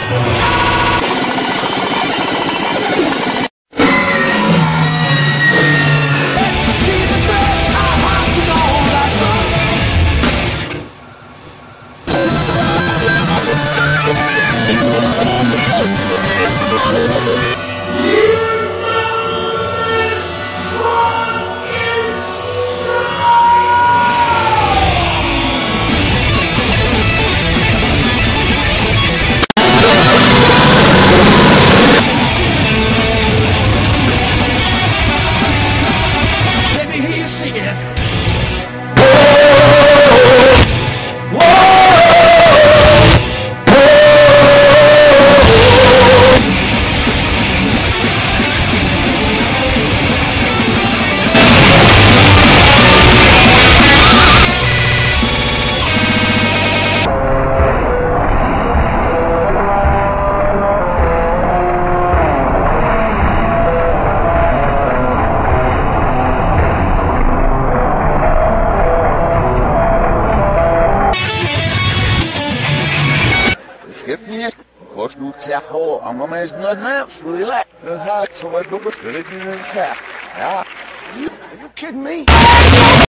Skepnie, konstrukcja ho, a mamy jest na swyle. Tak, so what do we do? Ja. Are you kidding me?